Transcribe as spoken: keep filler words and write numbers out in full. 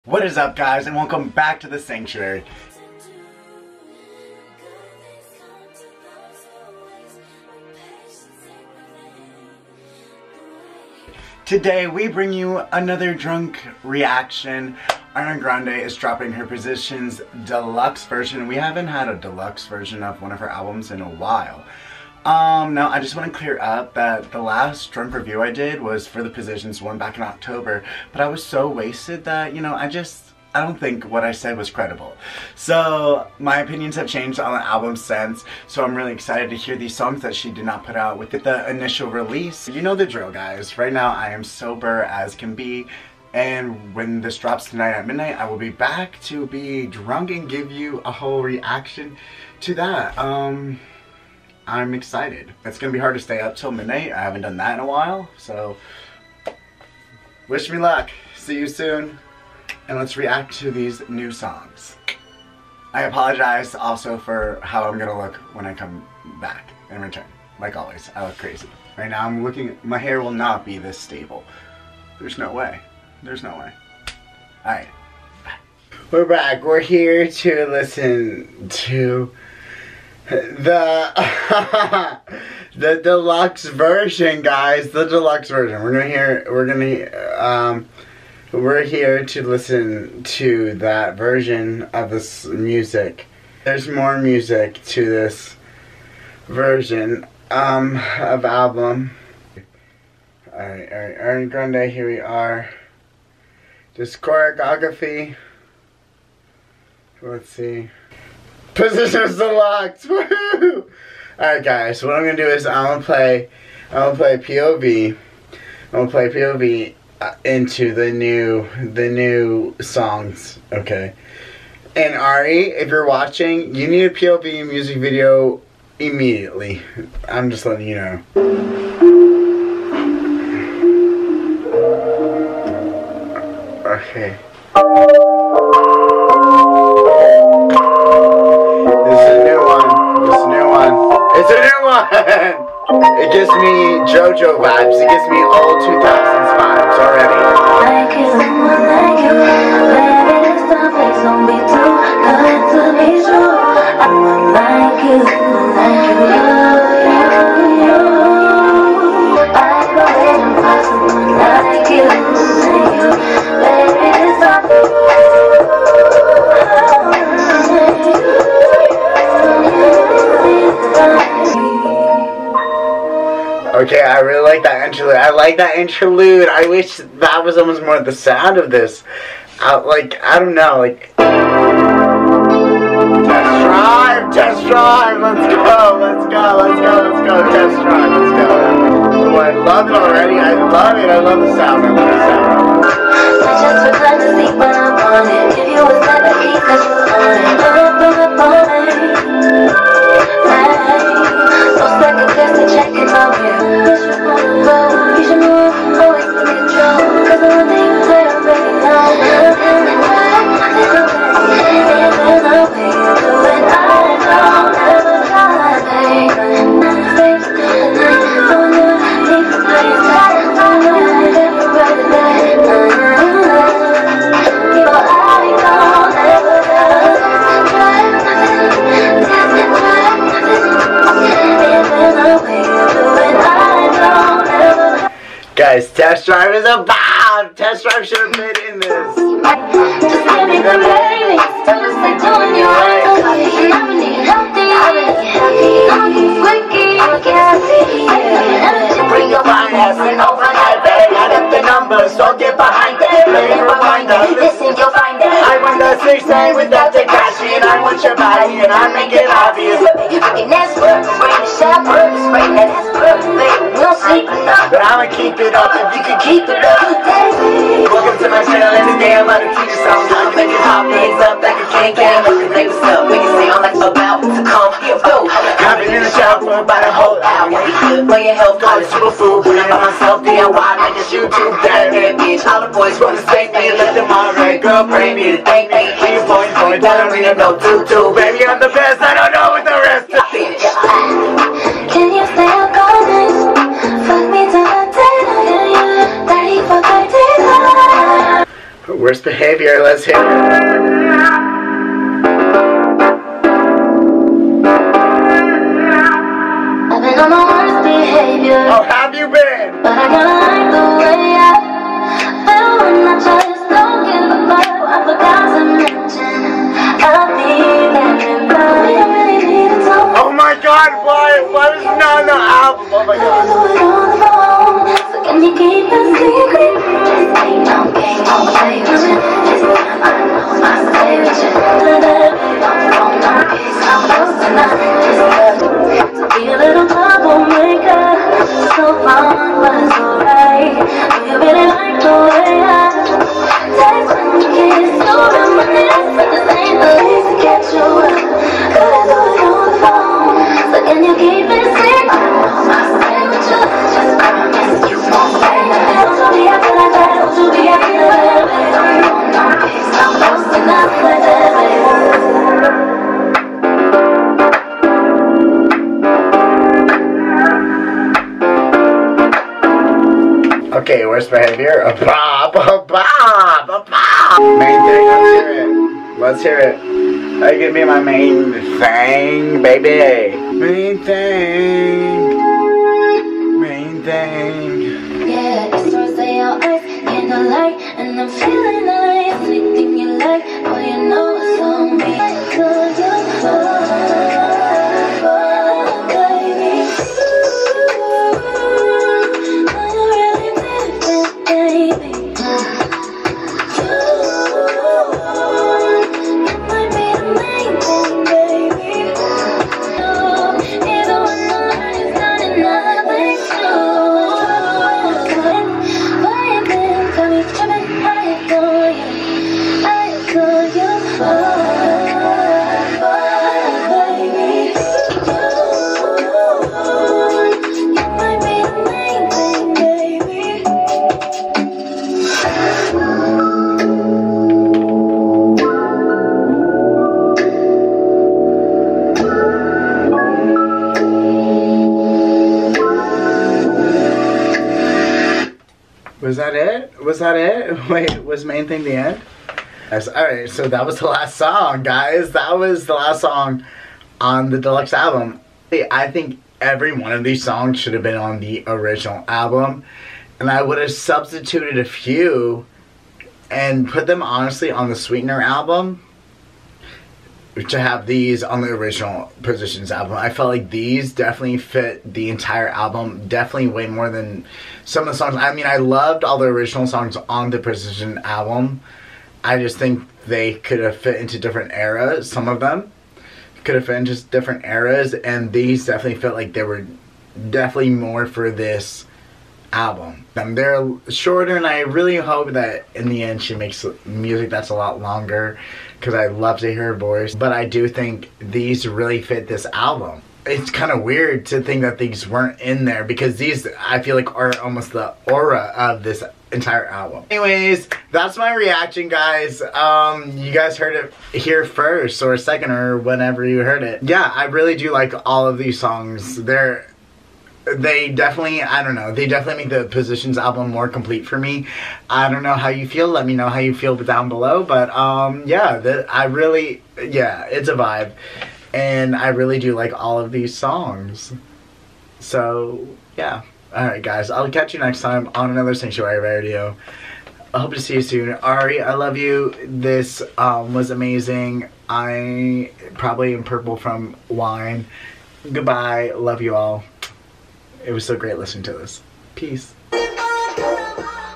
What is up, guys, and welcome back to the Sanctuary. Today we bring you another drunk reaction. Ariana Grande is dropping her Positions deluxe version. We haven't had a deluxe version of one of her albums in a while. Um, now I just want to clear up that the last drunk review I did was for the Positions one back in October, but I was so wasted that, you know, I just, I don't think what I said was credible. So my opinions have changed on the album since, so I'm really excited to hear these songs that she did not put out with the initial release. You know the drill, guys. Right now I am sober as can be, and when this drops tonight at midnight, I will be back to be drunk and give you a whole reaction to that. Um... I'm excited. It's gonna be hard to stay up till midnight. I haven't done that in a while, so wish me luck. See you soon, and let's react to these new songs. I apologize also for how I'm gonna look when I come back and return. Like always, I look crazy. Right now I'm looking, my hair will not be this stable. There's no way. There's no way. Alright, bye. We're back. We're here to listen to the the deluxe version, guys. The deluxe version. We're gonna hear. We're gonna. Um, we're here to listen to that version of this music. There's more music to this version um, of album. All right, all right. Ariana Grande. Here we are. This choreography. Let's see. Positions deluxe, woohoo! Alright, guys, so what I'm gonna do is I'm gonna play, I'm gonna play P O V. I'm gonna play P O V uh, into the new, the new songs, okay? And Ari, if you're watching, you need a P O V music video immediately. I'm just letting you know. Okay. It's a new one! It gives me JoJo vibes. It gives me old two thousands vibes already. Like you, like you, baby, this time please don't be too good to be true. I want like you, like you, you, you. I go ahead and find someone like you, like you, baby, this time. Okay, I really like that interlude. I like that interlude. I wish that was almost more the sound of this. I, like, I don't know, like... Test drive! Test drive! Let's go! Let's go! Let's go! Let's go! Test drive! Let's go! Oh, I love it already. I love it. I love the sound. I love the sound. I just would like to see when I'm on it. If you was that the key, cause you on it. Up, up, on it. So second guess to check it out here. Yes, you wanna go. You should move, always in control. Cause the one thing you play, I already know. And then right, there's a way. And then the way you do it, I don't ever try, babe. Babe, don't you need to play it tight? Don't you ever write it back? People, I don't ever try. Guys, Test Drive is a bomb! Test Drive should have been in this. Just give me the baby. Tell us they're doing you right. I'm really healthy. I'm really healthy. I'm squeaky. I'm gassy. Energy, bring your fine ass in overnight, babe. Add up the numbers, don't get behind it. Play a reminder, listen, you'll find it. I want the six nine without the cash in. I want your body and I make it obvious. I can ask for it, spray the shower, spray that ass for it, babe. We don't sleep enough, but I'ma keep it up if you can keep it up. Welcome to my channel, and today I'm about to teach you something. I'm making hot things up like a can can. Look at things up, we can see I'm like about to come here, go. I've been in the shower for about a whole hour. For your health, call it superfood. When I'm by myself, D I Y, like this YouTube, that head bitch. All the boys wanna spank me, let them all right. Girl, pray me to thank me. Keep your point, point, that don't mean no tutu. Baby, I'm the best, I don't know what the rest of it. Can you stay up all night? Fuck me till the day. thirty for thirty. Worst behavior, let's hear it. I've been on my worst behavior. Oh, have you been? But I kinda like the way I feel when I just don't give a fuck. I forgot to mention I'll be there in love. Oh my god, why? Why is it not on the album? Oh my god. So can you keep a secret? Just ain't no game, don't play with you. This time I know I stay with you. Don't want no peace, I'm close enough. Just love to be a little troublemaker. So fun, but it's alright. Do you really like the way I taste when you kiss? So reminisce, but this ain't the place to catch you up. Could I do it on the phone? So can you keep it secret? I know I stay with you. Just promise you won't say nothing. Don't you be acting like that. Don't you be acting like that. Don't want no peace. I'm close enough like that, baby. Okay, worst behavior? A bop, a bop, a bop. Main thing, let's hear it. Let's hear it. Hey, give me my main thing, baby. Main thing. Main thing. Yeah, it's Thursday out ice, candlelight, and I'm feeling nice. Anything you like, boy, you know it's on me. Could you fall, baby? Ooh, are you really different, baby? You, you might be the main thing, baby. You, even when the line is not enough, it's Was that it? Was that it? Wait, was main thing the end? Yes, alright, so that was the last song, guys. That was the last song on the deluxe album. I think every one of these songs should have been on the original album. And I would have substituted a few and put them honestly on the Sweetener album to have these on the original Positions album. I felt like these definitely fit the entire album, definitely way more than some of the songs. I mean, I loved all the original songs on the Position album. I just think they could have fit into different eras. Some of them could have fit into different eras, and these definitely felt like they were definitely more for this album. Um, they're shorter, and I really hope that in the end she makes music that's a lot longer, because I love to hear her voice. But I do think these really fit this album. It's kind of weird to think that these weren't in there, because these, I feel like, are almost the aura of this entire album. Anyways, that's my reaction, guys. Um, you guys heard it here first, or second, or whenever you heard it. Yeah, I really do like all of these songs. They're They definitely, I don't know, they definitely make the Positions album more complete for me. I don't know how you feel. Let me know how you feel down below. But, um, yeah, the, I really, yeah, it's a vibe. And I really do like all of these songs. So, yeah. Alright, guys, I'll catch you next time on another Sanctuary video. I hope to see you soon. Ari, I love you. This um, was amazing. I probably am purple from wine. Goodbye. Love you all. It was so great listening to this. Peace.